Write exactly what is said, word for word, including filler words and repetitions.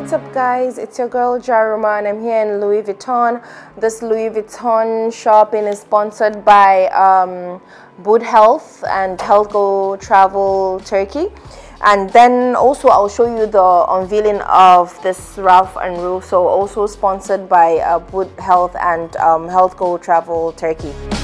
what's up guys, it's your girl Jaruma and I'm here in Louis Vuitton. This Louis Vuitton shopping is sponsored by um, Good Health and Health Go Travel Turkey. And then also I'll show you the unveiling of this Ralph and Russo, also sponsored by uh, Good Health and um, Health Go Travel Turkey.